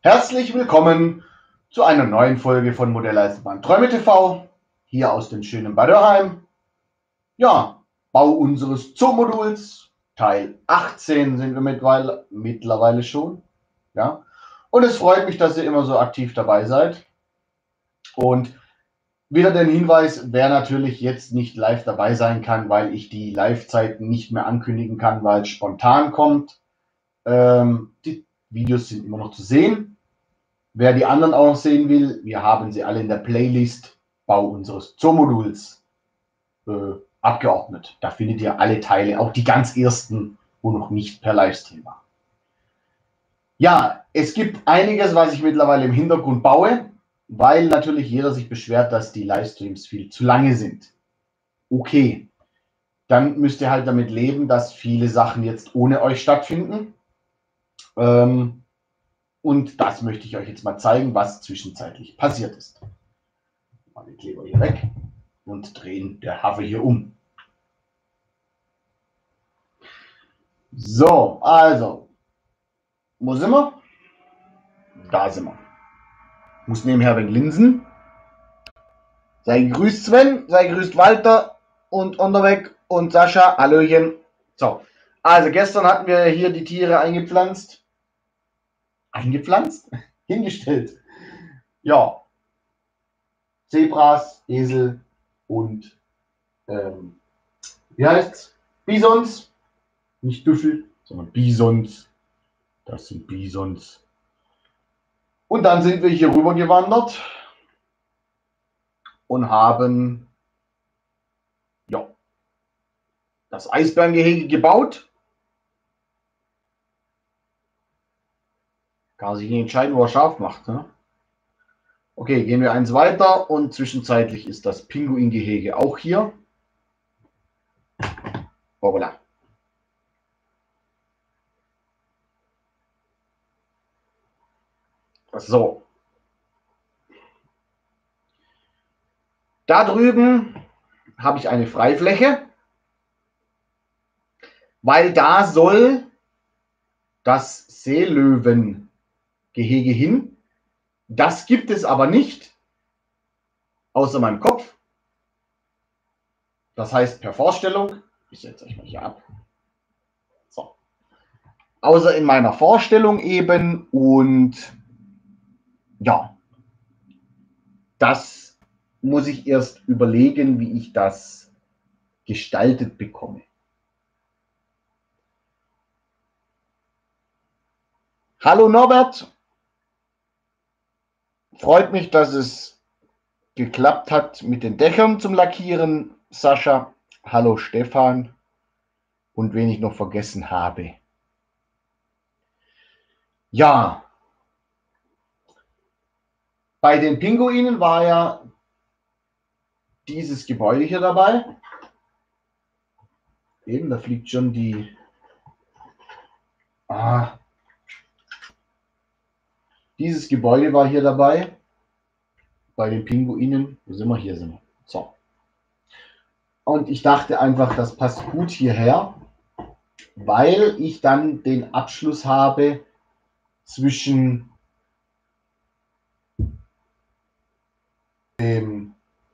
Herzlich willkommen zu einer neuen Folge von Modelleisenbahn Träume TV, hier aus dem schönen Bad Dürrheim. Ja, Bau unseres Zoomoduls, Teil 18 sind wir mittlerweile schon. Ja, und es freut mich, dass ihr immer so aktiv dabei seid. Und wieder den Hinweis, wer natürlich jetzt nicht live dabei sein kann, weil ich die Live-Zeiten nicht mehr ankündigen kann, weil es spontan kommt. Die Videos sind immer noch zu sehen. Wer die anderen auch noch sehen will, wir haben sie alle in der Playlist Bau unseres Zoomoduls abgeordnet. Da findet ihr alle Teile, auch die ganz ersten, wo noch nicht per Livestream war. Ja, es gibt einiges, was ich mittlerweile im Hintergrund baue, weil natürlich jeder sich beschwert, dass die Livestreams viel zu lange sind. Okay, dann müsst ihr halt damit leben, dass viele Sachen jetzt ohne euch stattfinden. Und das möchte ich euch jetzt mal zeigen, was zwischenzeitlich passiert ist. Mal den Kleber hier weg und drehen der Hafe hier um. So, also, wo sind wir? Da sind wir. Muss nebenher wegen Linsen. Sei gegrüßt Sven, sei gegrüßt Walter und Unterweg und Sascha, Hallöchen. So, also gestern hatten wir hier die Tiere eingepflanzt. Eingepflanzt? Hingestellt. Ja, Zebras, Esel und wie heißt's? Bisons. Nicht Büffel, sondern Bisons. Das sind Bisons. Und dann sind wir hier rüber gewandert und haben ja, das Eisbärengehege gebaut. Kann sich nicht entscheiden, wo er scharf macht. Ne? Okay, gehen wir eins weiter und zwischenzeitlich ist das Pinguingehege auch hier. Hoppala. So. Da drüben habe ich eine Freifläche, weil da soll das Seelöwengehege hin. Das gibt es aber nicht, außer meinem Kopf. Das heißt per Vorstellung, ich setze euch mal hier ab. So. Außer in meiner Vorstellung eben und ja, das muss ich erst überlegen, wie ich das gestaltet bekomme. Hallo Norbert, freut mich, dass es geklappt hat mit den Dächern zum Lackieren. Sascha, hallo Stefan und wen ich noch vergessen habe. Ja, bei den Pinguinen war ja dieses Gebäude hier dabei. Eben, da fliegt schon die... Dieses Gebäude war hier dabei. Bei den Pinguinen. Wo sind wir? Hier sind wir. So. Und ich dachte einfach, das passt gut hierher, weil ich dann den Abschluss habe zwischen dem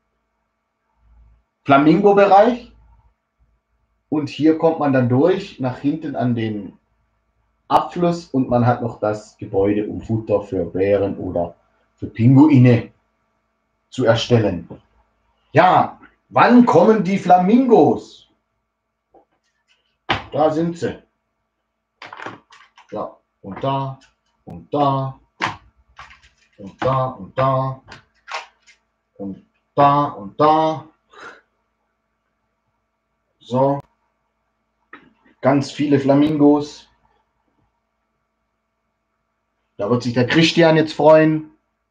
Flamingo-Bereich und hier kommt man dann durch nach hinten an den Abfluss und man hat noch das Gebäude, um Futter für Bären oder für Pinguine zu erstellen. Ja, wann kommen die Flamingos? Da sind sie. Ja, und da, und da, und da, und da, und da, und da. So, ganz viele Flamingos. Da wird sich der Christian jetzt freuen.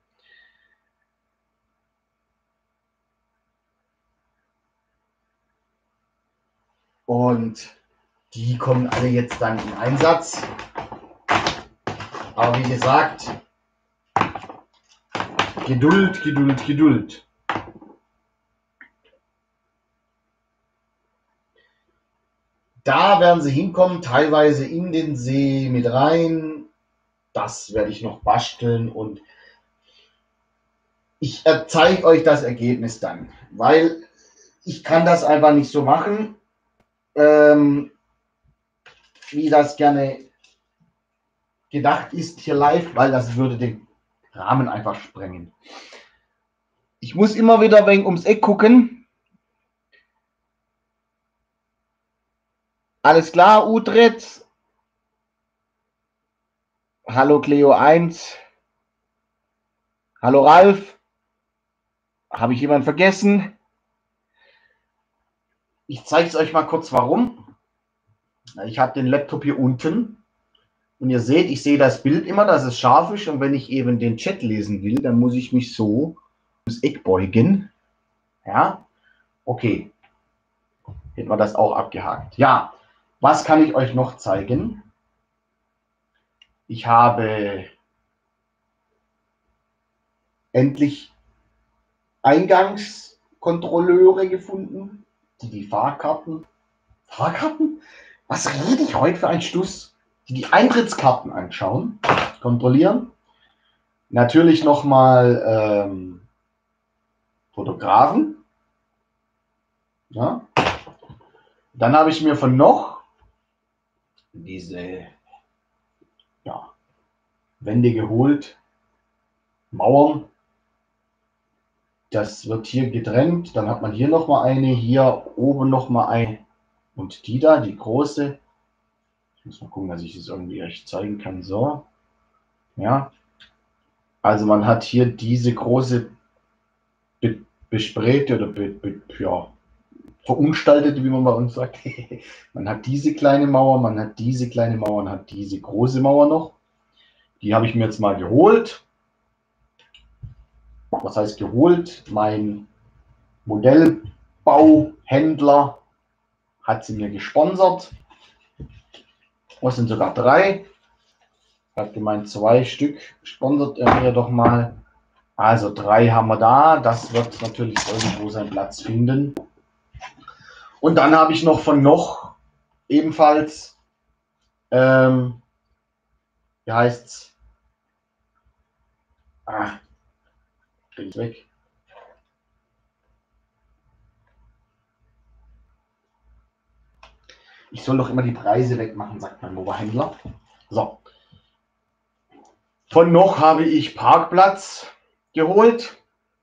Und die kommen alle jetzt dann in Einsatz. Aber wie gesagt, Geduld, Geduld, Geduld. Da werden sie hinkommen, teilweise in den See mit rein. das werde ich noch basteln und ich zeige euch das Ergebnis dann, weil ich kann das einfach nicht so machen, wie das gerne gedacht ist hier live, weil das würde den Rahmen einfach sprengen. Ich muss immer wieder ein wenig ums Eck gucken. Alles klar, Utrecht. Hallo Cleo 1. Hallo Ralf. Habe ich jemanden vergessen? Ich zeige es euch mal kurz, warum. Ich habe den Laptop hier unten und ihr seht, ich sehe das Bild immer, dass es scharf ist und wenn ich eben den Chat lesen will, dann muss ich mich so ums Eck beugen. Ja, okay. Hätten wir das auch abgehakt. Ja, was kann ich euch noch zeigen? Ich habe endlich Eingangskontrolleure gefunden, die Fahrkarten. Fahrkarten? Was rede ich heute für einen Stuss? Die Eintrittskarten anschauen, kontrollieren. Natürlich nochmal Fotografen. Ja. Dann habe ich mir von noch diese Wände geholt, Mauern. Das wird hier getrennt. Dann hat man hier nochmal eine, hier oben nochmal eine und die da, die große. Ich muss mal gucken, dass ich das irgendwie euch zeigen kann. So, ja. Also man hat hier diese große besprayte oder verunstaltete, wie man bei uns sagt. Man hat diese kleine Mauer, man hat diese kleine Mauer und hat diese große Mauer noch. Die habe ich mir jetzt mal geholt. Was heißt geholt? Mein Modellbauhändler hat sie mir gesponsert. Es sind sogar 3. Hat gemeint, 2 Stück sponsert er mir doch mal. Also 3 haben wir da. Das wird natürlich irgendwo seinen Platz finden. Und dann habe ich noch von noch ebenfalls, wie heißt's? Krieg ich weg. Ich soll doch immer die Preise wegmachen, sagt mein Oberhändler. So. Von noch habe ich Parkplatz geholt.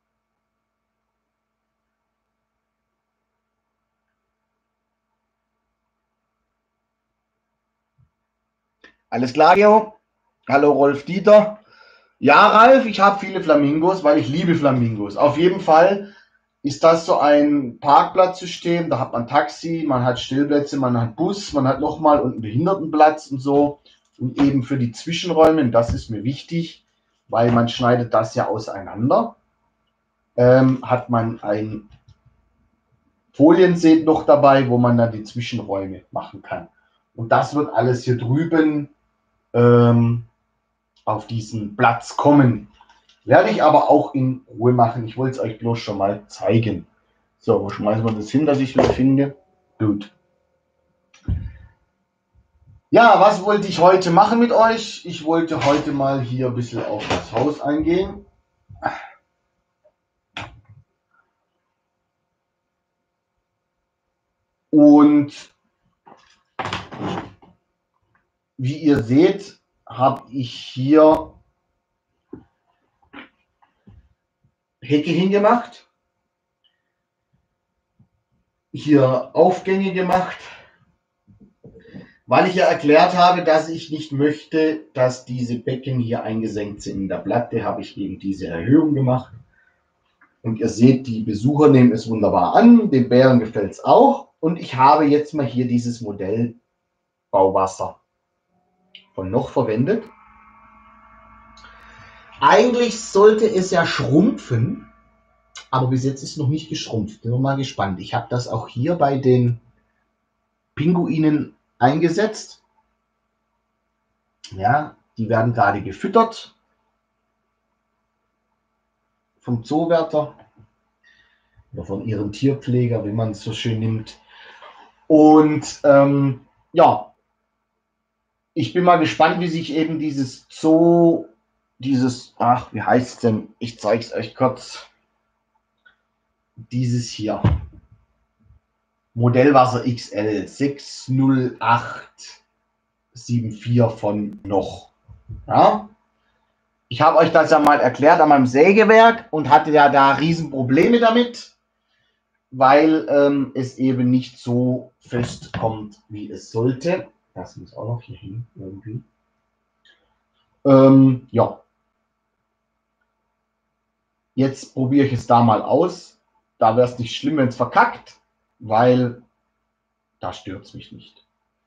Alles klar, Geo? Hallo Rolf Dieter. Ja, Ralf, ich habe viele Flamingos, weil ich liebe Flamingos. Auf jeden Fall ist das so ein Parkplatzsystem. Da hat man Taxi, man hat Stellplätze, man hat Bus, man hat nochmal einen Behindertenplatz und so. Und eben für die Zwischenräume, das ist mir wichtig, weil man schneidet das ja auseinander, hat man ein Folienset noch dabei, wo man dann die Zwischenräume machen kann. Und das wird alles hier drüben auf diesen Platz kommen. Werde ich aber auch in Ruhe machen. Ich wollte es euch bloß schon mal zeigen. So, wo schmeißen wir das hin, dass ich wieder finde? Gut. Ja, was wollte ich heute machen mit euch? Ich wollte heute mal hier ein bisschen auf das Haus eingehen. Und wie ihr seht, habe ich hier Hecke hingemacht. Hier Aufgänge gemacht. Weil ich ja erklärt habe, dass ich nicht möchte, dass diese Becken hier eingesenkt sind in der Platte, habe ich eben diese Erhöhung gemacht. Und ihr seht, die Besucher nehmen es wunderbar an, den Bären gefällt es auch. Und ich habe jetzt mal hier dieses Modell Bauwasser von noch verwendet. Eigentlich sollte es ja schrumpfen, aber bis jetzt ist es noch nicht geschrumpft. Bin mal gespannt. Ich habe das auch hier bei den Pinguinen eingesetzt. Ja, die werden gerade gefüttert vom Zoowärter oder von ihrem Tierpfleger, wie man es so schön nimmt. Und ja, Ich bin mal gespannt, wie sich eben dieses Zoo, ach, wie heißt es denn? Ich zeige es euch kurz. Dieses hier. Modellwasser XL 60874 von noch. Ja? Ich habe euch das ja mal erklärt an meinem Sägewerk und hatte ja da Riesenprobleme damit, weil es eben nicht so fest kommt, wie es sollte. Das muss auch noch hier hin irgendwie. Ja. Jetzt probiere ich es da mal aus. Da wäre es nicht schlimm, wenn es verkackt, weil da stört es mich nicht.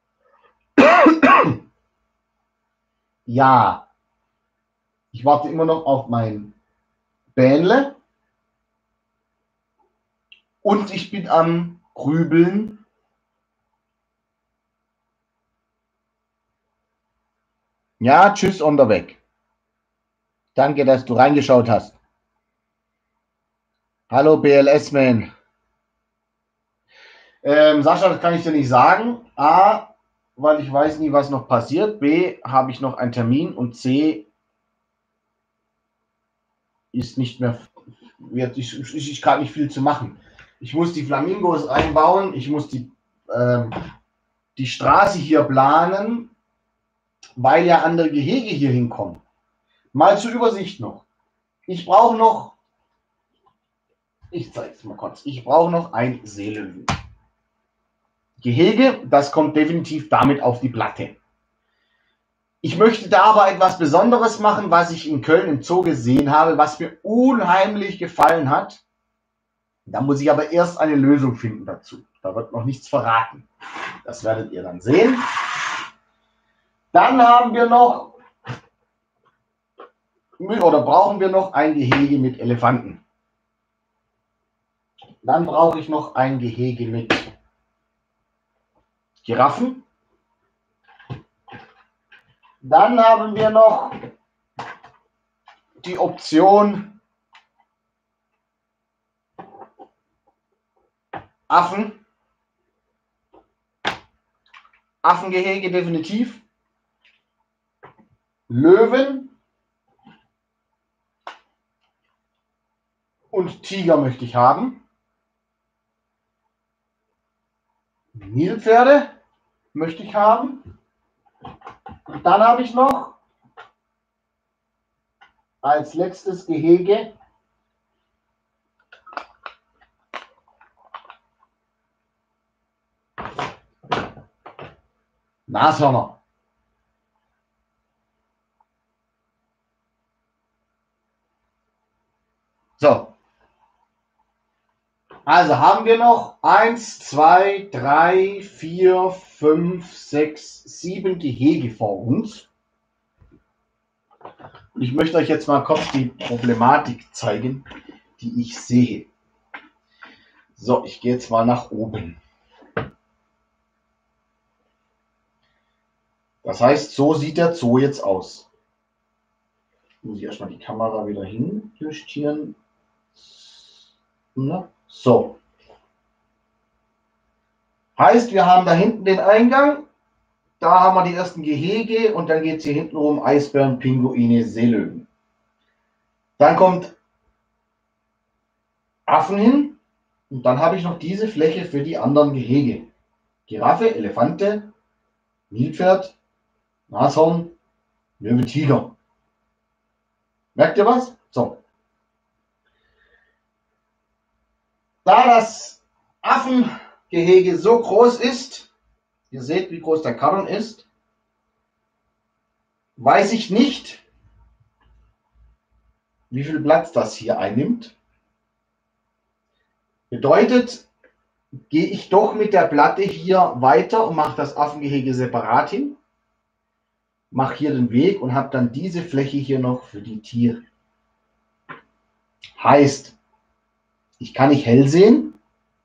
Ja, ich warte immer noch auf mein Bähnle und ich bin am Grübeln. Ja, tschüss, unterweg. Danke, dass du reingeschaut hast. Hallo BLS-Man. Sascha, das kann ich dir nicht sagen. A, weil ich weiß nie, was noch passiert. B, habe ich noch einen Termin. Und C, ist nicht mehr, ist gerade nicht viel zu machen. Ich muss die Flamingos einbauen. Ich muss die Straße hier planen, weil ja andere Gehege hier hinkommen. Mal zur Übersicht noch. Ich brauche noch, ich zeige es mal kurz, ich brauche noch ein Seelöwen. Gehege, das kommt definitiv damit auf die Platte. Ich möchte da aber etwas Besonderes machen, was ich in Köln im Zoo gesehen habe, was mir unheimlich gefallen hat. Da muss ich aber erst eine Lösung finden dazu. Da wird noch nichts verraten. Das werdet ihr dann sehen. Dann haben wir noch, oder brauchen wir noch ein Gehege mit Elefanten. Dann brauche ich noch ein Gehege mit Giraffen. Dann haben wir noch die Option Affen. Affengehege definitiv. Löwen. Und Tiger möchte ich haben. Nilpferde möchte ich haben. Und dann habe ich noch als letztes Gehege Nashörner. So. Also haben wir noch 1, 2, 3, 4, 5, 6, 7 Gehege vor uns. Und ich möchte euch jetzt mal kurz die Problematik zeigen, die ich sehe. So, ich gehe jetzt mal nach oben. Das heißt, so sieht der Zoo jetzt aus. Muss ich erstmal die Kamera wieder hinjustieren. So. Heißt, wir haben da hinten den Eingang. Da haben wir die ersten Gehege und dann geht es hier hinten rum Eisbären, Pinguine, Seelöwen. Dann kommt Affen hin und dann habe ich noch diese Fläche für die anderen Gehege. Giraffe, Elefante, Nilpferd, Nashorn, Löwe, Tiger. Merkt ihr was? So. Da das Affengehege so groß ist, ihr seht, wie groß der Karren ist, weiß ich nicht, wie viel Platz das hier einnimmt. Bedeutet, gehe ich doch mit der Platte hier weiter und mache das Affengehege separat hin, mache hier den Weg und habe dann diese Fläche hier noch für die Tiere. Heißt, ich kann nicht hell sehen.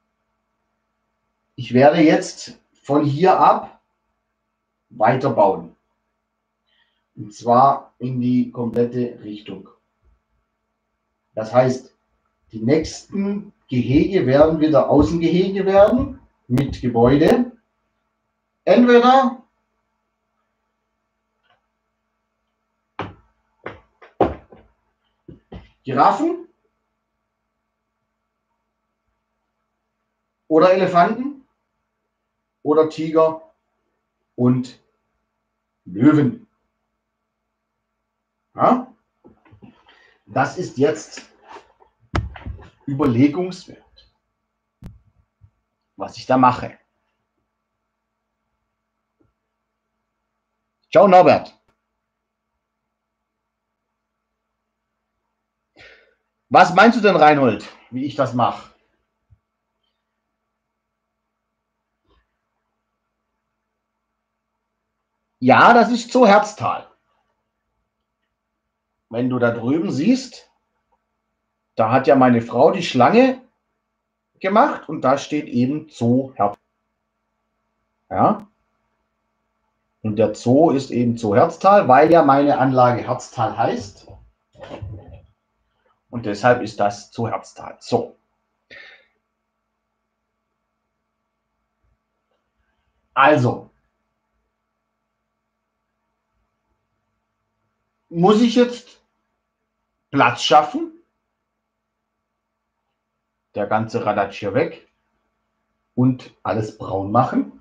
Ich werde jetzt von hier ab weiterbauen. Und zwar in die komplette Richtung. Das heißt, die nächsten Gehege werden wieder Außengehege werden mit Gebäude. Entweder Giraffen oder Elefanten oder Tiger und Löwen. Ja? Das ist jetzt überlegungswert, was ich da mache. Ciao, Norbert. Was meinst du denn, Reinhold, wie ich das mache? Ja, das ist Zoo Herztal. Wenn du da drüben siehst, da hat ja meine Frau die Schlange gemacht und da steht eben Zoo Herztal. Ja? Und der Zoo ist eben Zoo Herztal, weil ja meine Anlage Herztal heißt. Und deshalb ist das Zoo Herztal. So. Also, muss ich jetzt Platz schaffen? Der ganze Radatsch hier weg und alles braun machen?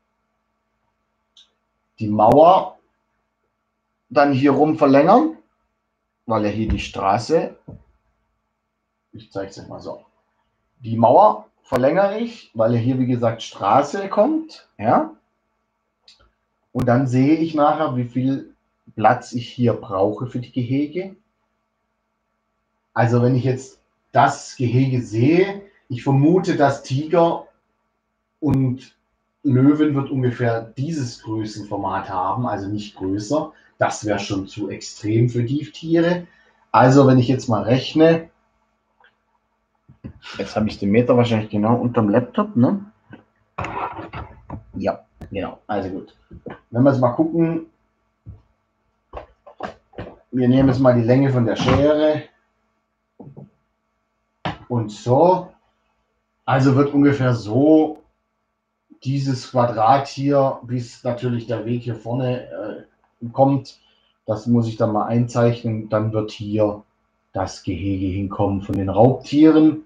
Die Mauer dann hier rum verlängern, weil ja hier die Straße, ich zeige es euch mal so, die Mauer verlängere ich, weil ja hier wie gesagt Straße kommt, ja, und dann sehe ich nachher, wie viel Platz ich hier brauche für die Gehege. Also wenn ich jetzt das Gehege sehe, ich vermute, dass Tiger und Löwen wird ungefähr dieses Größenformat haben, also nicht größer. Das wäre schon zu extrem für die Tiere. Also wenn ich jetzt mal rechne, jetzt habe ich den Meter wahrscheinlich genau unterm Laptop, ne? Ja, genau. Also gut. Wenn wir jetzt mal gucken, wir nehmen jetzt mal die Länge von der Schere und so. Also wird ungefähr so dieses Quadrat hier, bis natürlich der Weg hier vorne kommt. Das muss ich dann mal einzeichnen. Dann wird hier das Gehege hinkommen von den Raubtieren.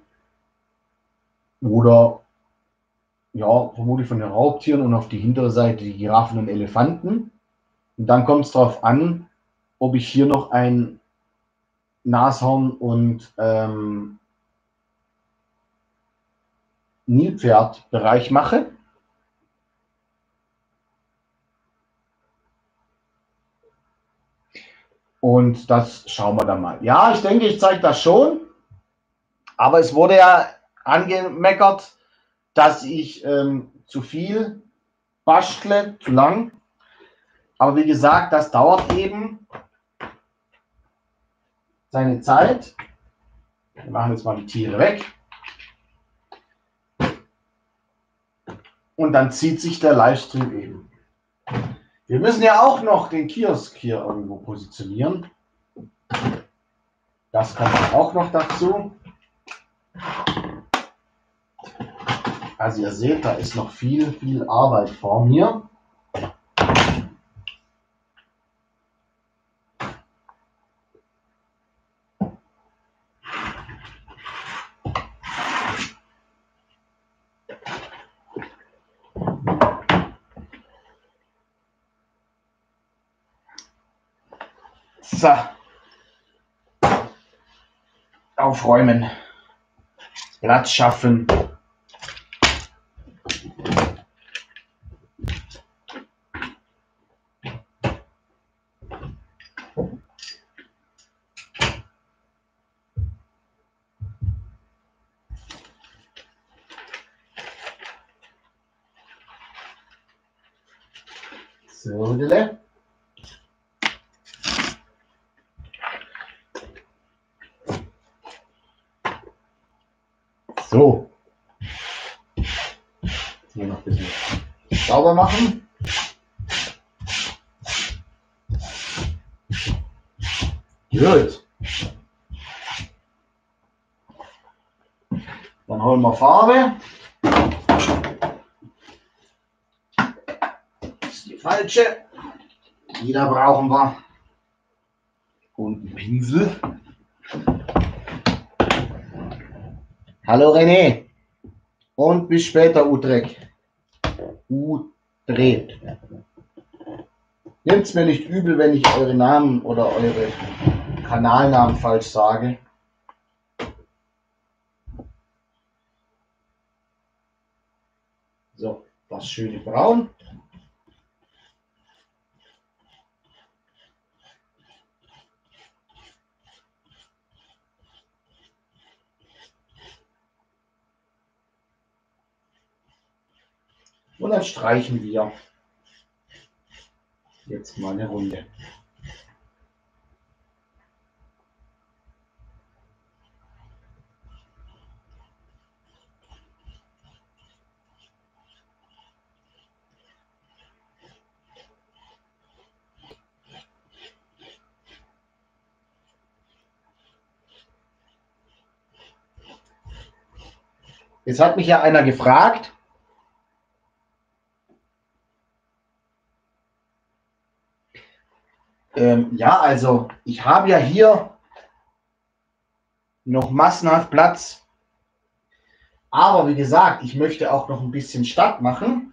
Oder ja, vermutlich von den Raubtieren und auf die hintere Seite die Giraffen und Elefanten. Und dann kommt es darauf an, ob ich hier noch ein Nashorn und Nilpferdbereich mache. Und das schauen wir dann mal. Ja, ich denke, ich zeige das schon. Aber es wurde ja angemeckert, dass ich zu viel bastle, zu lang. Aber wie gesagt, das dauert eben seine Zeit. Wir machen jetzt mal die Tiere weg. Und dann zieht sich der Livestream eben. Wir müssen ja auch noch den Kiosk hier irgendwo positionieren. Das kommt auch noch dazu. Also ihr seht, da ist noch viel, viel Arbeit vor mir. So. Aufräumen. Platz schaffen. So, Dille. So. Hier noch ein bisschen sauber machen. Gut. Dann holen wir Farbe. Das ist die falsche. Die da brauchen wir. Und einen Pinsel. Hallo René und bis später Utrecht. Utrecht. Nehmt es mir nicht übel, wenn ich eure Namen oder eure Kanalnamen falsch sage. So, das schöne Braun. Und dann streichen wir jetzt mal eine Runde. Jetzt hat mich ja einer gefragt, ja, also ich habe ja hier noch massenhaft Platz, aber wie gesagt, ich möchte auch noch ein bisschen Stadt machen,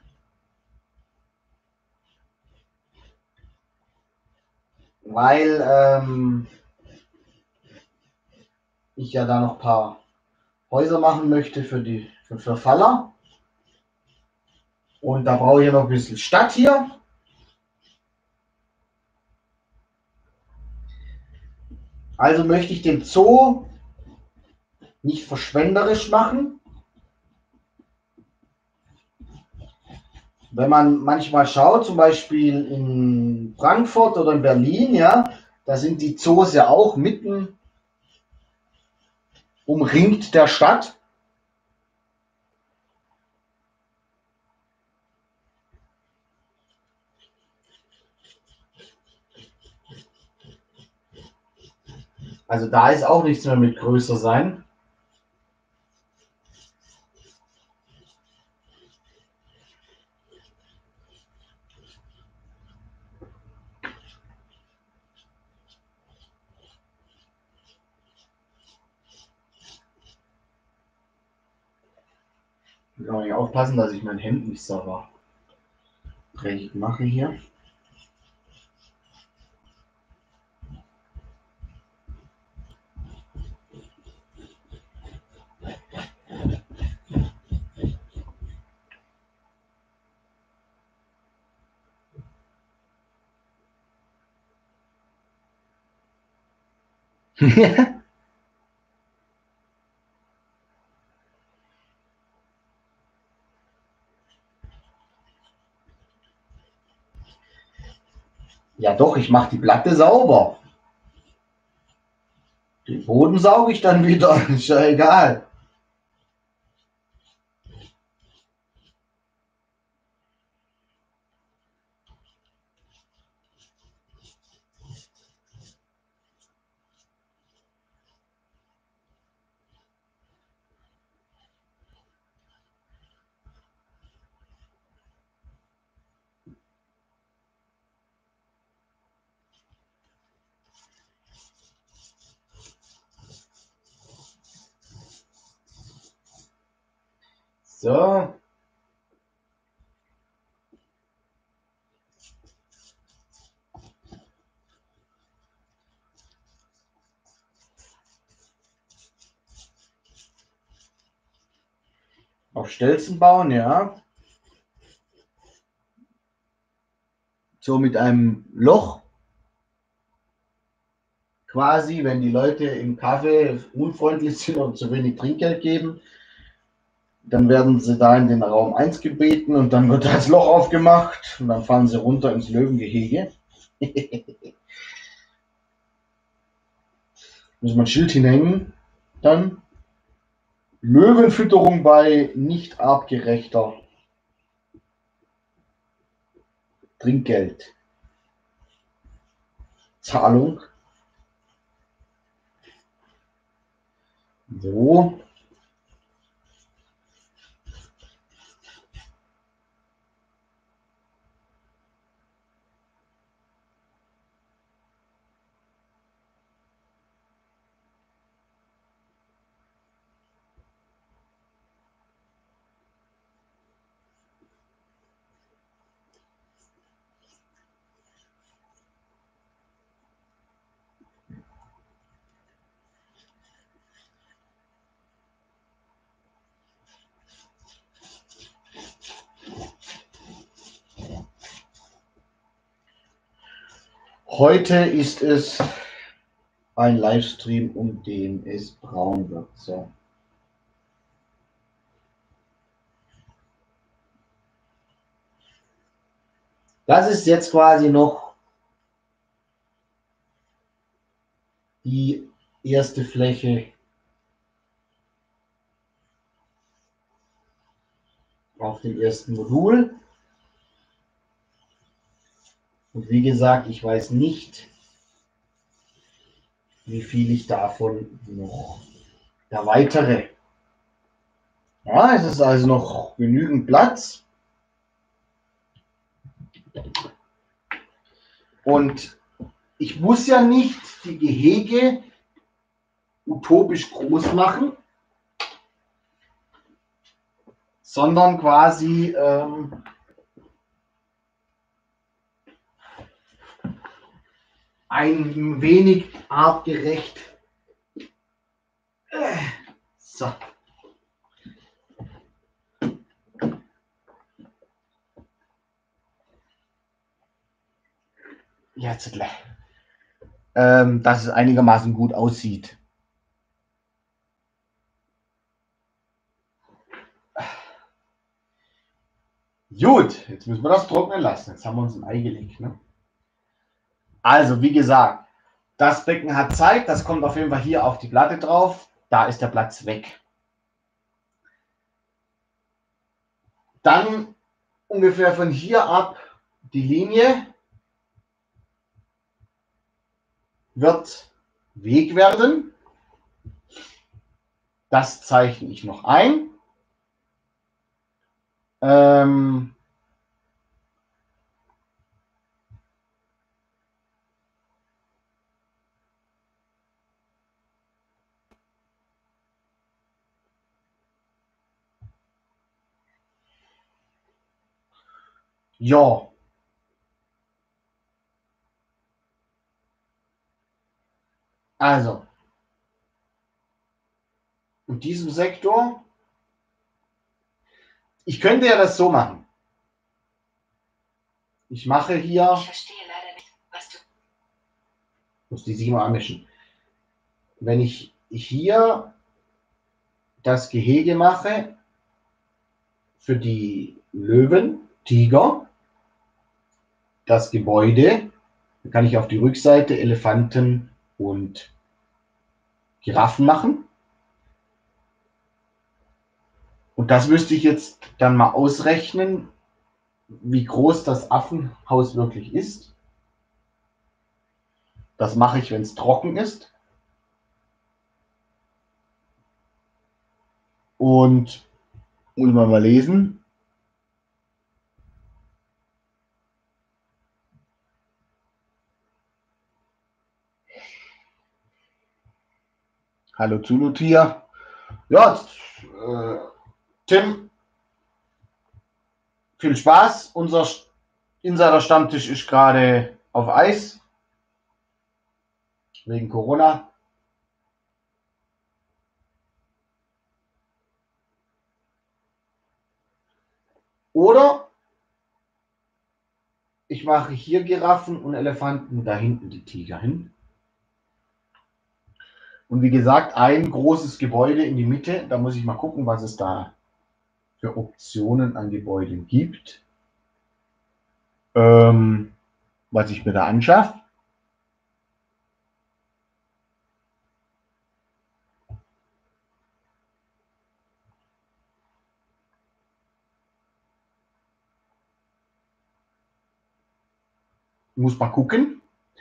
weil ich ja da noch ein paar Häuser machen möchte für Verfaller. Und da brauche ich ja noch ein bisschen Stadt hier. Also möchte ich den Zoo nicht verschwenderisch machen. Wenn man manchmal schaut, zum Beispiel in Frankfurt oder in Berlin, ja, da sind die Zoos ja auch mitten umringt der Stadt. Also da ist auch nichts mehr mit größer sein. Ich muss aufpassen, dass ich mein Hemd nicht sauber dreckig mache hier. Ja doch, ich mache die Platte sauber. Den Boden sauge ich dann wieder, ist ja egal. So. Auf Stelzen bauen, ja. So mit einem Loch quasi, wenn die Leute im Kaffee unfreundlich sind und zu wenig Trinkgeld geben, dann werden sie da in den Raum 1 gebeten und dann wird das Loch aufgemacht und dann fallen sie runter ins Löwengehege. Muss man ein Schild hinhängen, dann Löwenfütterung bei nicht artgerechter Trinkgeld. Zahlung. So. Heute ist es ein Livestream, um den es braun wird. So. Das ist jetzt quasi noch die erste Fläche auf dem ersten Modul. Und wie gesagt, ich weiß nicht, wie viel ich davon noch erweitere. Ja, es ist also noch genügend Platz. Und ich muss ja nicht die Gehege utopisch groß machen, sondern quasi ein wenig artgerecht. So. Jetzt, dass es einigermaßen gut aussieht. Gut, jetzt müssen wir das trocknen lassen. Jetzt haben wir uns ein Ei gelegt. Ne? Also, wie gesagt, das Becken hat Zeit. Das kommt auf jeden Fall hier auf die Platte drauf. Da ist der Platz weg. Dann ungefähr von hier ab die Linie wird Weg werden. Das zeichne ich noch ein. Ja. Also, in diesem Sektor, ich könnte ja das so machen. Ich mache hier, ich verstehe leider nicht, was du muss die 7 anmischen. Wenn ich hier das Gehege mache für die Löwen, Tiger, das Gebäude, dann kann ich auf die Rückseite Elefanten und Giraffen machen. Und das müsste ich jetzt dann mal ausrechnen, wie groß das Affenhaus wirklich ist. Das mache ich, wenn es trocken ist. Und muss man mal lesen. Hallo Zulu-Tier. Ja, Tim, viel Spaß. Unser Insider-Stammtisch ist gerade auf Eis. Wegen Corona. Oder ich mache hier Giraffen und Elefanten, da hinten die Tiger hin. Und wie gesagt, ein großes Gebäude in die Mitte. Da muss ich mal gucken, was es da für Optionen an Gebäuden gibt. Was ich mir da anschaffe. Muss mal gucken.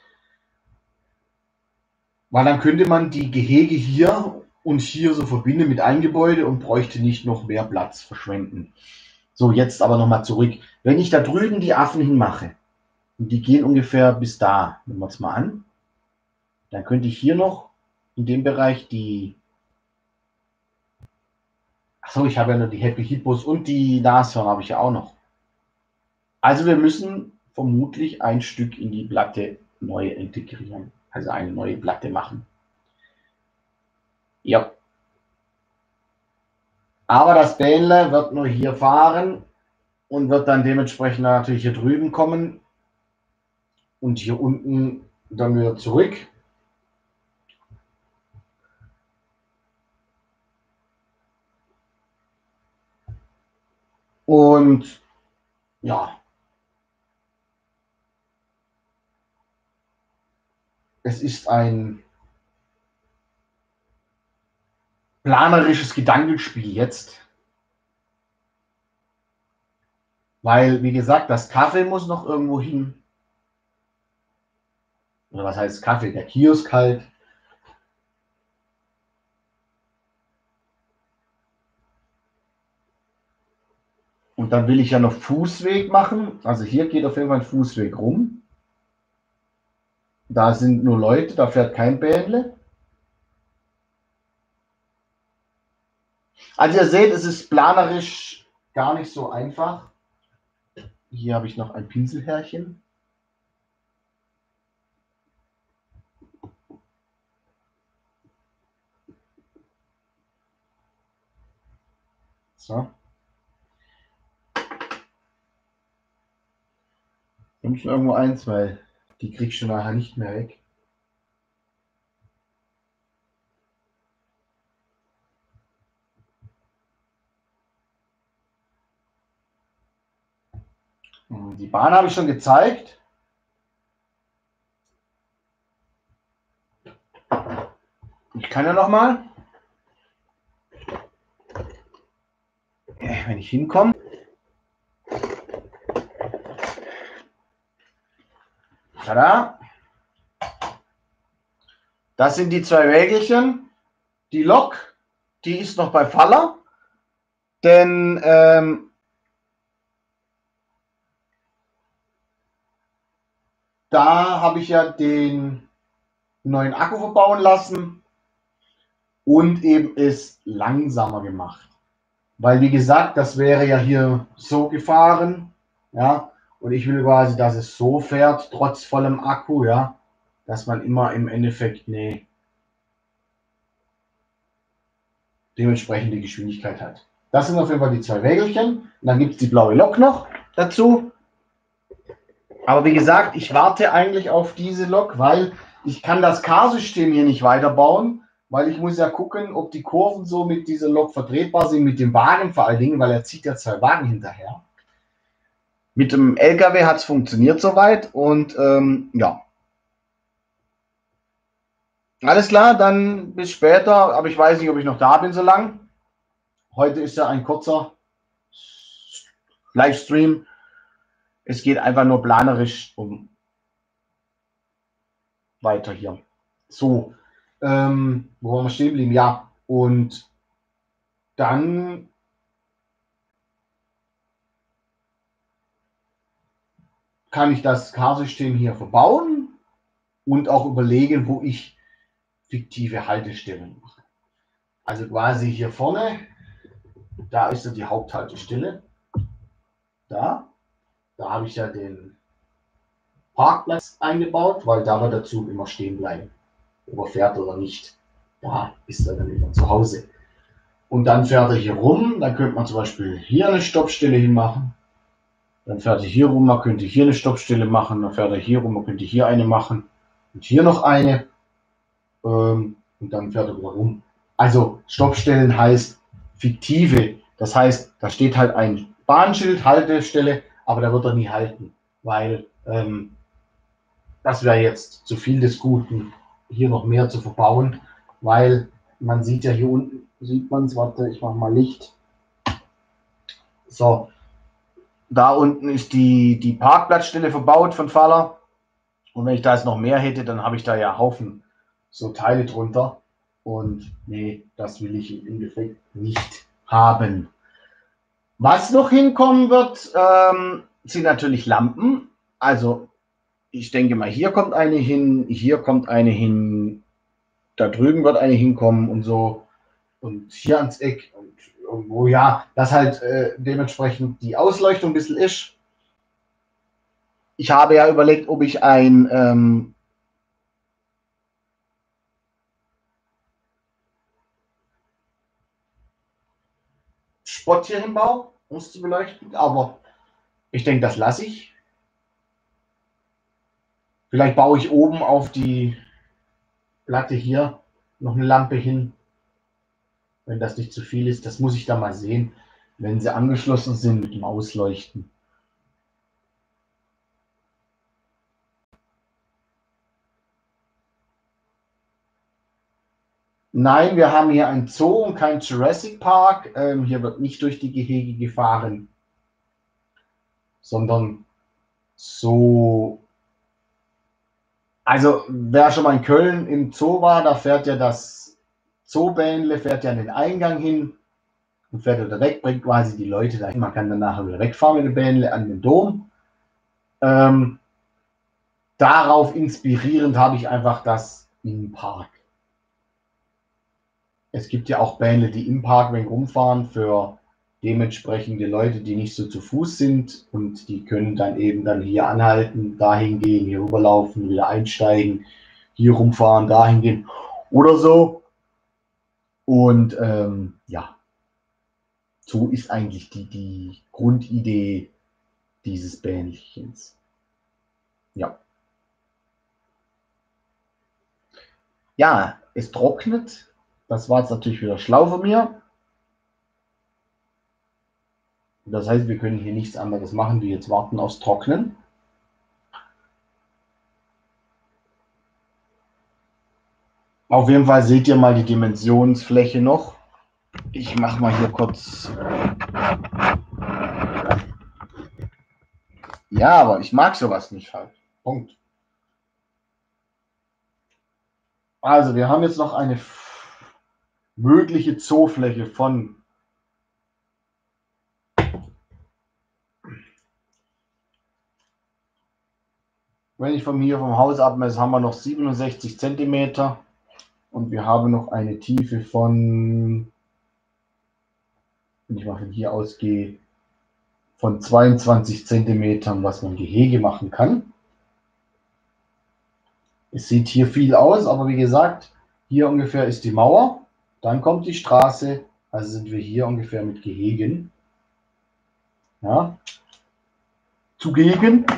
Weil dann könnte man die Gehege hier und hier so verbinden mit einem Gebäude und bräuchte nicht noch mehr Platz verschwenden. So, jetzt aber nochmal zurück. Wenn ich da drüben die Affen hinmache, und die gehen ungefähr bis da, nehmen wir es mal an, dann könnte ich hier noch in dem Bereich die, achso, ich habe ja nur die Happy Hippos und die Nashörner habe ich ja auch noch. Also wir müssen vermutlich ein Stück in die Platte neu integrieren, also eine neue Platte machen. Ja. Aber das Bähnle wird nur hier fahren und wird dann dementsprechend natürlich hier drüben kommen. und hier unten dann wieder zurück. Und ja, es ist ein planerisches Gedankenspiel jetzt. Weil, wie gesagt, das Kaffee muss noch irgendwo hin. Oder was heißt Kaffee? Der Kiosk halt. Und dann will ich ja noch Fußweg machen. Also hier geht auf jeden Fall ein Fußweg rum. Da sind nur Leute, da fährt kein Bähnle. Also ihr seht, es ist planerisch gar nicht so einfach. Hier habe ich noch ein Pinselhärchen. So. Nimm schon irgendwo eins, weil die kriegst du nachher nicht mehr weg. Die Bahn habe ich schon gezeigt. Ich kann ja noch mal, wenn ich hinkomme. Tada! Das sind die zwei Wägelchen. Die Lok, die ist noch bei Faller, denn da habe ich ja den neuen Akku verbauen lassen und eben es langsamer gemacht. Weil, wie gesagt, das wäre ja hier so gefahren, ja, und ich will quasi, dass es so fährt, trotz vollem Akku, ja, dass man immer im Endeffekt eine dementsprechende Geschwindigkeit hat. Das sind auf jeden Fall die zwei Wägelchen. Und dann gibt es die blaue Lok noch dazu. Aber wie gesagt, ich warte eigentlich auf diese Lok, weil ich kann das K-System hier nicht weiterbauen, weil ich muss ja gucken, ob die Kurven so mit dieser Lok vertretbar sind, mit dem Wagen vor allen Dingen, weil er zieht ja zwei Wagen hinterher. Mit dem LKW hat es funktioniert soweit und ja. Alles klar, dann bis später, aber ich weiß nicht, ob ich noch da bin so lang. Heute ist ja ein kurzer Livestream. Es geht einfach nur planerisch um weiter hier. So, wo wollen wir stehen geblieben? Ja, und dann kann ich das Car-System hier verbauen und auch überlegen, wo ich fiktive Haltestellen mache. Also quasi hier vorne, da ist ja die Haupthaltestelle. Da habe ich ja den Parkplatz eingebaut, weil da wird der Zug immer stehen bleiben, ob er fährt oder nicht. Da ist er dann immer zu Hause. Und dann fährt er hier rum, dann könnte man zum Beispiel hier eine Stoppstelle hinmachen. Dann fährt er hier rum, man könnte hier eine Stoppstelle machen, dann fährt er hier rum, man könnte hier eine machen und hier noch eine und dann fährt er wieder rum. Also Stoppstellen heißt fiktive, das heißt, da steht halt ein Bahnschild, Haltestelle, aber da wird er nie halten, weil das wäre jetzt zu viel des Guten, hier noch mehr zu verbauen, weil man sieht ja hier unten, sieht man es, warte, ich mache mal Licht. So, da unten ist die Parkplatzstelle verbaut von Faller. Und wenn ich da jetzt noch mehr hätte, dann habe ich da ja Haufen so Teile drunter. Und nee, das will ich im Endeffekt nicht haben. Was noch hinkommen wird, sind natürlich Lampen. Also ich denke mal, hier kommt eine hin, hier kommt eine hin, da drüben wird eine hinkommen und so. Und hier ans Eck und irgendwo, ja, dass halt dementsprechend die Ausleuchtung ein bisschen ist. Ich habe ja überlegt, ob ich ein Spot hier hinbaue, um es zu beleuchten, aber ich denke, das lasse ich. Vielleicht baue ich oben auf die Platte hier noch eine Lampe hin, wenn das nicht zu viel ist. Das muss ich dann mal sehen, wenn sie angeschlossen sind mit dem Ausleuchten. Nein, wir haben hier ein Zoo und kein Jurassic Park. Hier wird nicht durch die Gehege gefahren, sondern so. Also wer schon mal in Köln im Zoo war, da fährt ja das Zoobähnle, fährt ja an den Eingang hin und fährt wieder weg, bringt quasi die Leute dahin. Man kann dann nachher wieder wegfahren mit dem Bähnle an den Dom. Darauf inspirierend habe ich einfach das im Park. Es gibt ja auch Bähnle, die im Park rumfahren für dementsprechende Leute, die nicht so zu Fuß sind, und die können dann eben dann hier anhalten, dahin gehen, hier rüberlaufen, wieder einsteigen, hier rumfahren, dahin gehen oder so. Und ja, so ist eigentlich die Grundidee dieses Bähnchens. Ja. Ja, es trocknet. Das war jetzt natürlich wieder schlau von mir. Das heißt, wir können hier nichts anderes machen, wie jetzt warten aufs Trocknen. Auf jeden Fall seht ihr mal die Dimensionsfläche noch. Ich mache mal hier kurz. Ja, aber ich mag sowas nicht halt. Punkt. Also, wir haben jetzt noch eine mögliche Zoofläche von wenn ich von hier vom Haus abmesse, haben wir noch 67 cm und wir haben noch eine Tiefe von, wenn ich mal von hier ausgehe, von 22 cm, was man Gehege machen kann. Es sieht hier viel aus, aber wie gesagt, hier ungefähr ist die Mauer, dann kommt die Straße, also sind wir hier ungefähr mit Gehegen. Ja. Zugegen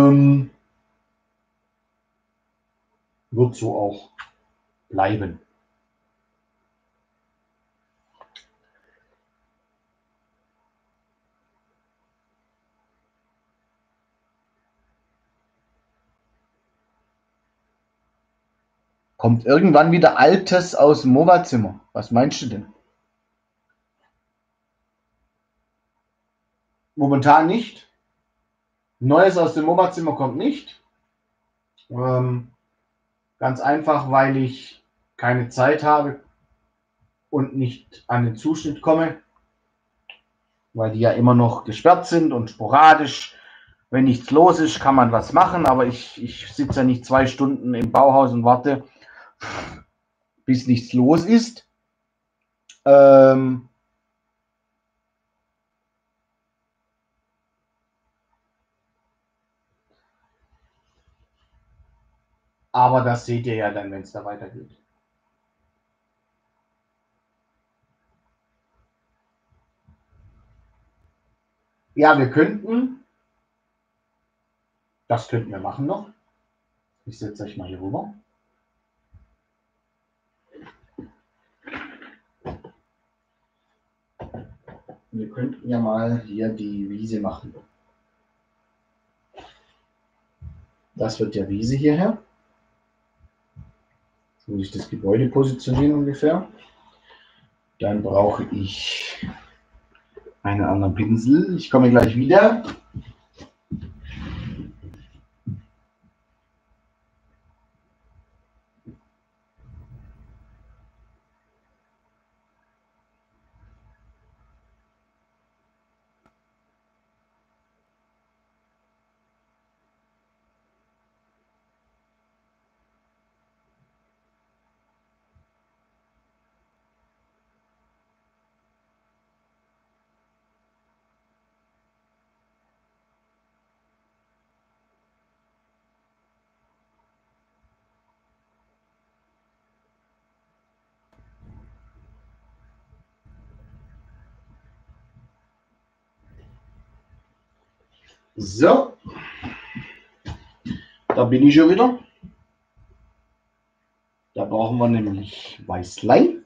wird so auch bleiben. Kommt irgendwann wieder Altes aus dem Mova-Zimmer? Was meinst du denn? Momentan nicht. Neues aus dem Mova-Zimmer kommt nicht. Ganz einfach, weil ich keine Zeit habe und nicht an den Zuschnitt komme, weil die ja immer noch gesperrt sind und sporadisch. Wenn nichts los ist, kann man was machen, aber ich sitze ja nicht 2 Stunden im Bauhaus und warte, bis nichts los ist. Aber das seht ihr ja dann, wenn es da weitergeht. Ja, das könnten wir machen noch. Ich setze euch mal hier rüber. Wir könnten ja mal hier die Wiese machen. Das wird der Wiese hierher. So muss ich das Gebäude positionieren ungefähr. Dann brauche ich einen anderen Pinsel. Ich komme gleich wieder. So. Da bin ich schon wieder. Da brauchen wir nämlich Weißlein.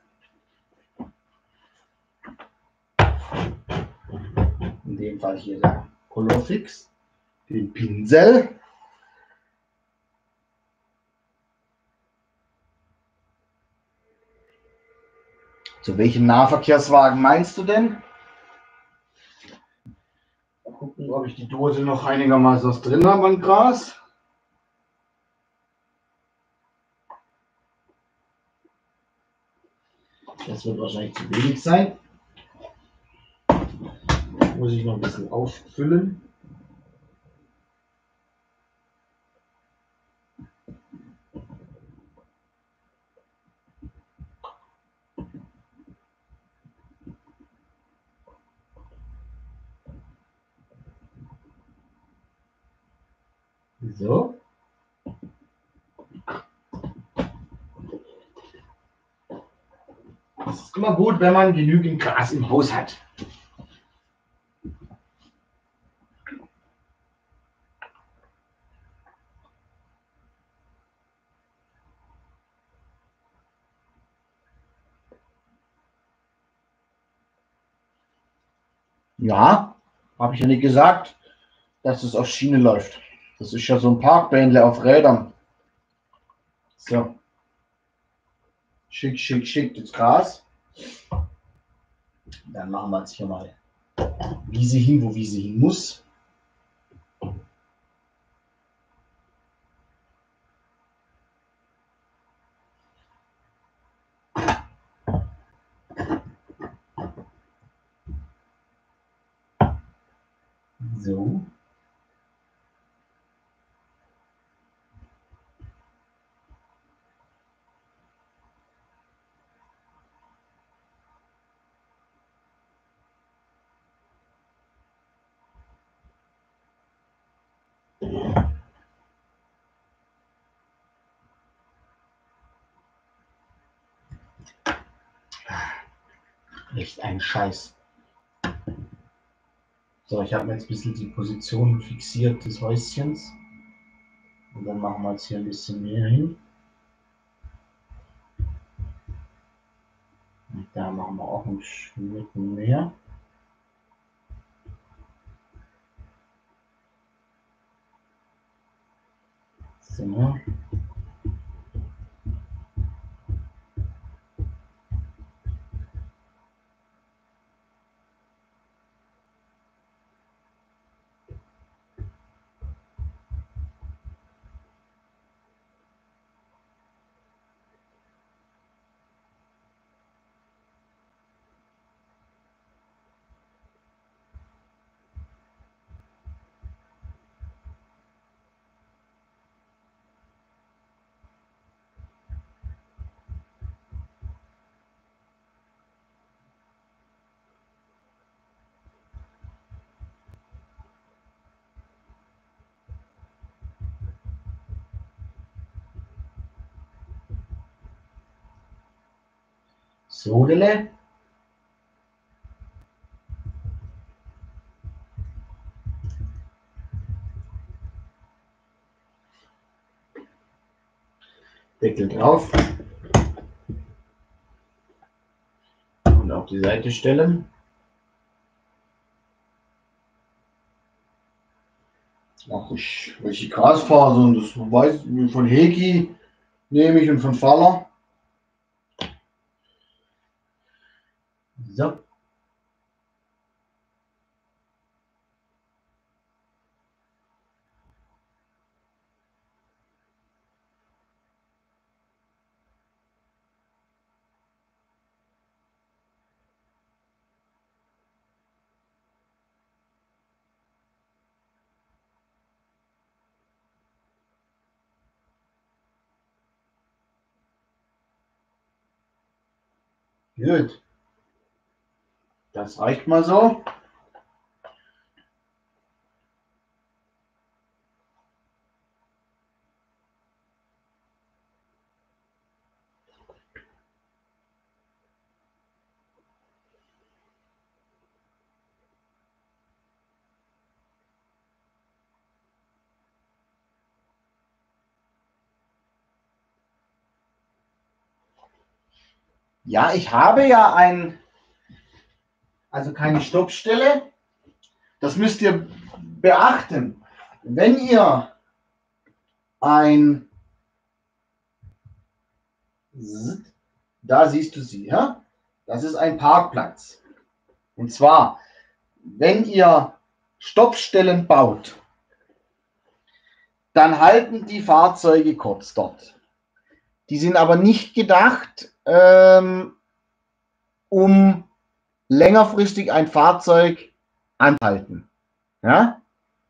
In dem Fall hier der Colorfix. Den Pinsel. Zu welchem Nahverkehrswagen meinst du denn? Mal gucken, ob ich die Dose noch einigermaßen was drin habe an Gras. Das wird wahrscheinlich zu wenig sein. Muss ich noch ein bisschen auffüllen. So. Es ist immer gut, wenn man genügend Gras im Haus hat. Ja, habe ich ja nicht gesagt, dass es auf Schiene läuft. Das ist ja so ein Parkbändle auf Rädern. So. Schick, schick, schick das Gras. Dann machen wir jetzt hier mal Wiese hin, wo Wiese hin muss. So. Echt ein Scheiß. So, ich habe mir jetzt ein bisschen die Position fixiert des Häuschens. Und dann machen wir jetzt hier ein bisschen mehr hin. Und da machen wir auch einen Schnitt mehr. So. Sodele. Deckel drauf. Und auf die Seite stellen. Ach, welche Grasfasern, das weiß ich, von Heki nehme ich und von Faller. So. Gut. Das reicht mal so. Ja, ich habe ja also keine Stoppstelle. Das müsst ihr beachten. Wenn ihr da siehst du sie, ja? Das ist ein Parkplatz. Und zwar, wenn ihr Stoppstellen baut, dann halten die Fahrzeuge kurz dort. Die sind aber nicht gedacht, um längerfristig ein Fahrzeug anhalten. Ja?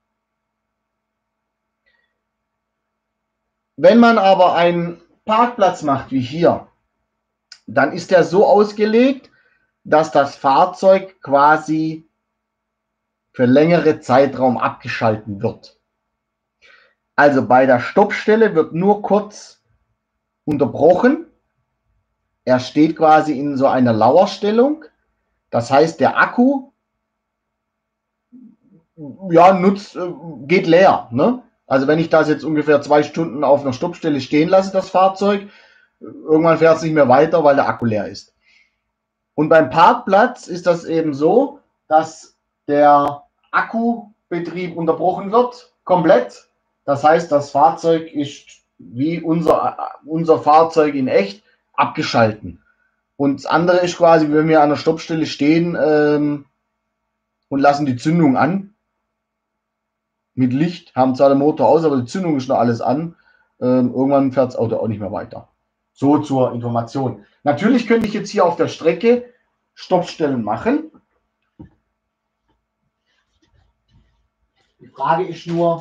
Wenn man aber einen Parkplatz macht wie hier, dann ist der so ausgelegt, dass das Fahrzeug quasi für längere Zeitraum abgeschalten wird. Also bei der Stoppstelle wird nur kurz unterbrochen. Er steht quasi in so einer Lauerstellung. Das heißt, der Akku ja, geht leer. Ne? Also wenn ich das jetzt ungefähr 2 Stunden auf einer Stoppstelle stehen lasse, das Fahrzeug, irgendwann fährt es nicht mehr weiter, weil der Akku leer ist. Und beim Parkplatz ist das eben so, dass der Akkubetrieb unterbrochen wird, komplett. Das heißt, das Fahrzeug ist wie unser Fahrzeug in echt abgeschalten. Und das andere ist quasi, wenn wir an der Stoppstelle stehen und lassen die Zündung an, mit Licht, haben zwar den Motor aus, aber die Zündung ist noch alles an. Irgendwann fährt das Auto auch nicht mehr weiter. So zur Information. Natürlich könnte ich jetzt hier auf der Strecke Stoppstellen machen. Die Frage ist nur,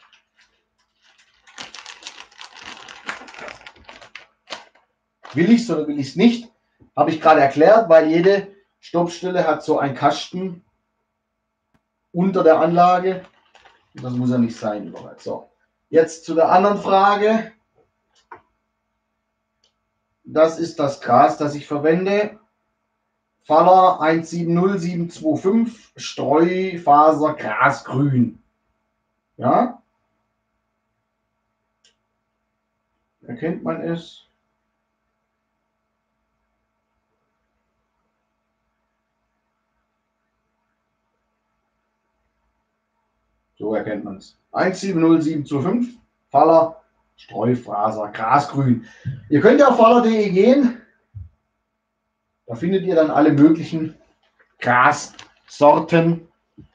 will ich es oder will ich es nicht? Habe ich gerade erklärt, weil jede Stoppstelle hat so einen Kasten unter der Anlage. Das muss ja nicht sein überall. So, jetzt zu der anderen Frage. Das ist das Gras, das ich verwende. Faller 170725 Streufaser Grasgrün. Ja? Erkennt man es? So erkennt man es. 170725 Faller Streufaser Grasgrün. Ihr könnt ja auf faller.de gehen. Da findet ihr dann alle möglichen Grassorten.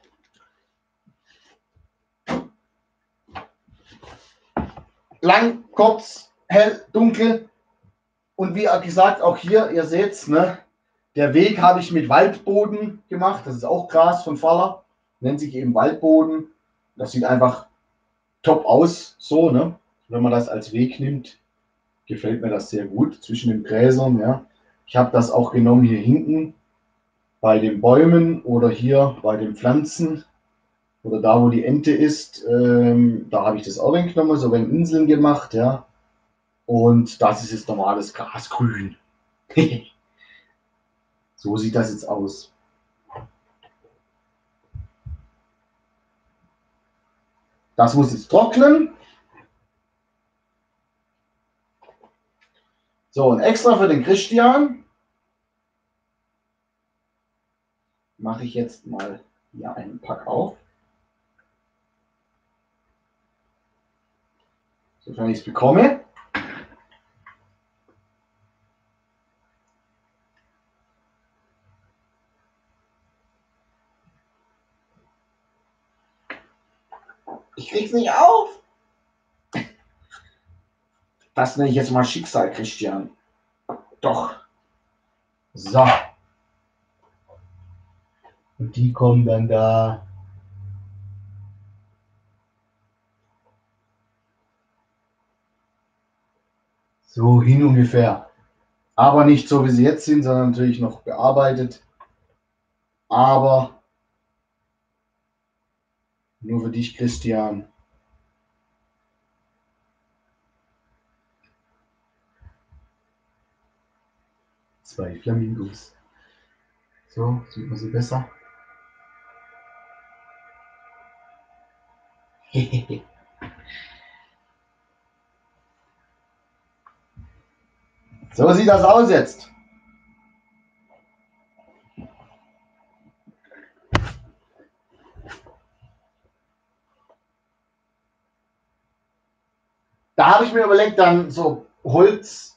Lang, kurz, hell, dunkel. Und wie gesagt, auch hier, ihr seht es, ne? Der Weg habe ich mit Waldboden gemacht. Das ist auch Gras von Faller. Nennt sich eben Waldboden. Das sieht einfach top aus. So, ne? Wenn man das als Weg nimmt, gefällt mir das sehr gut zwischen den Gräsern. Ja? Ich habe das auch genommen hier hinten bei den Bäumen oder hier bei den Pflanzen oder da, wo die Ente ist. Da habe ich das auch genommen, so wenn Inseln gemacht. Ja? Und das ist jetzt normales Grasgrün. So sieht das jetzt aus. Das muss jetzt trocknen. So, und extra für den Christian mache ich jetzt mal hier einen Pack auf. Sofern ich es bekomme. Ich krieg's nicht auf. Das nenne ich jetzt mal Schicksal, Christian. Doch. So. Und die kommen dann da. So hin ungefähr. Aber nicht so, wie sie jetzt sind, sondern natürlich noch bearbeitet. Aber nur für dich, Christian. Zwei Flamingos. So, sieht man sie besser. So sieht das aus jetzt. Da habe ich mir überlegt, dann so Holz,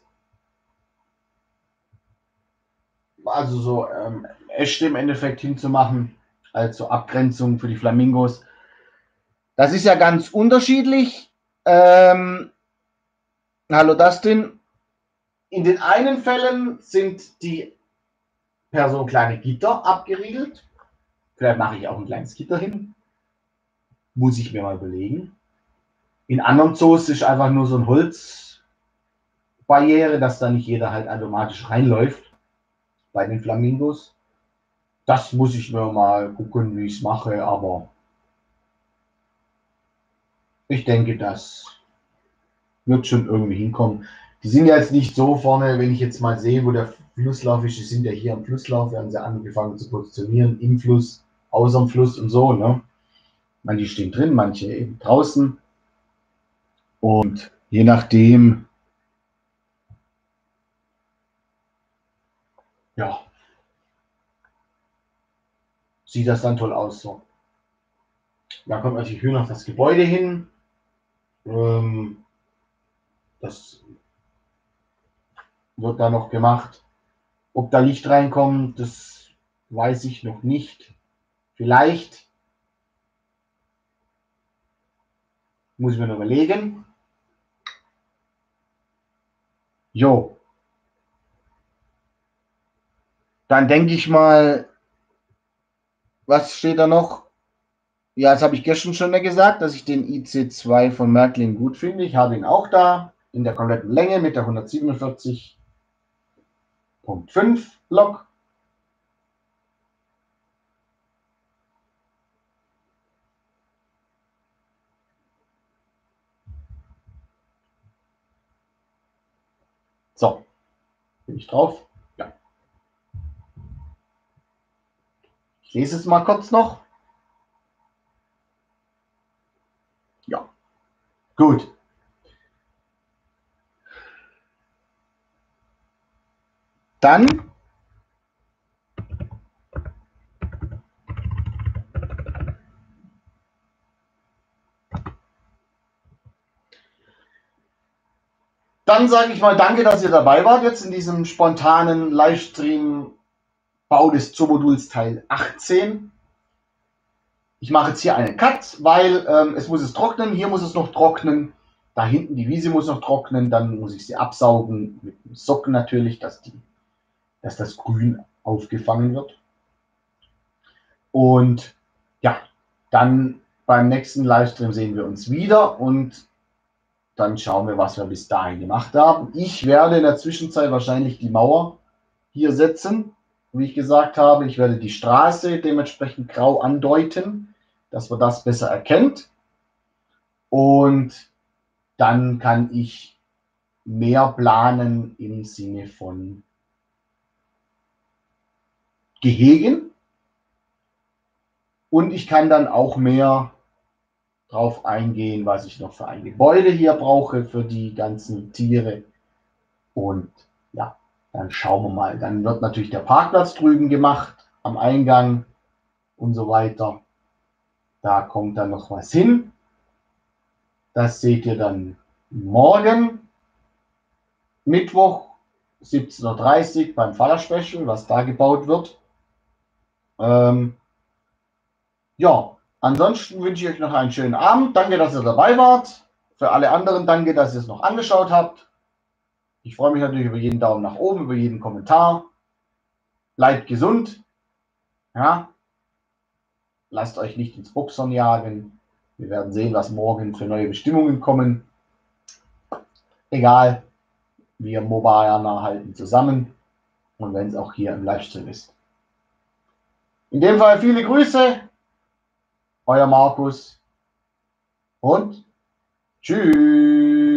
also so Äste im Endeffekt hinzumachen, als so Abgrenzung für die Flamingos. Das ist ja ganz unterschiedlich. Hallo Dustin. In den einen Fällen sind die per so kleine Gitter abgeriegelt. Vielleicht mache ich auch ein kleines Gitter hin. Muss ich mir mal überlegen. In anderen Zoos ist einfach nur so ein Holzbarriere, dass da nicht jeder halt automatisch reinläuft. Bei den Flamingos. Das muss ich mir mal gucken, wie ich es mache, aber ich denke, das wird schon irgendwie hinkommen. Die sind ja jetzt nicht so vorne, wenn ich jetzt mal sehe, wo der Flusslauf ist. Die sind ja hier am Flusslauf, werden sie angefangen zu positionieren, im Fluss, außerm Fluss und so. Ne? Manche stehen drin, manche eben draußen. Und je nachdem, ja, sieht das dann toll aus. So. Da kommt natürlich hier noch das Gebäude hin. Das wird da noch gemacht. Ob da Licht reinkommt, das weiß ich noch nicht. Vielleicht muss ich mir noch überlegen. Jo. Dann denke ich mal, was steht da noch? Ja, das habe ich gestern schon gesagt, dass ich den IC2 von Märklin gut finde. Ich habe ihn auch da in der kompletten Länge mit der 147.5 Lok. So, bin ich drauf? Ja. Ich lese es mal kurz noch. Ja, gut. Dann sage ich mal danke, dass ihr dabei wart jetzt in diesem spontanen Livestream Bau des Zoomoduls Teil 18. Ich mache jetzt hier einen Cut, weil es muss es trocknen. Hier muss es noch trocknen. Da hinten die Wiese muss noch trocknen. Dann muss ich sie absaugen mit dem Socken natürlich, dass das Grün aufgefangen wird. Und ja, dann beim nächsten Livestream sehen wir uns wieder und dann schauen wir, was wir bis dahin gemacht haben. Ich werde in der Zwischenzeit wahrscheinlich die Mauer hier setzen, wie ich gesagt habe. Ich werde die Straße dementsprechend grau andeuten, dass man das besser erkennt. Und dann kann ich mehr planen im Sinne von Gehegen. Und ich kann dann auch mehr drauf eingehen, was ich noch für ein Gebäude hier brauche für die ganzen Tiere. Und ja, dann schauen wir mal. Dann wird natürlich der Parkplatz drüben gemacht, am Eingang und so weiter. Da kommt dann noch was hin. Das seht ihr dann morgen, Mittwoch, 17:30 Uhr beim Faller Special, was da gebaut wird. Ja, ansonsten wünsche ich euch noch einen schönen Abend. Danke, dass ihr dabei wart. Für alle anderen danke, dass ihr es noch angeschaut habt. Ich freue mich natürlich über jeden Daumen nach oben, über jeden Kommentar. Bleibt gesund. Ja. Lasst euch nicht ins Boxhorn jagen. Wir werden sehen, was morgen für neue Bestimmungen kommen. Egal, wir Mobayaner halten zusammen. Und wenn es auch hier im Livestream ist. In dem Fall viele Grüße. Euer Markus. Und tschüss.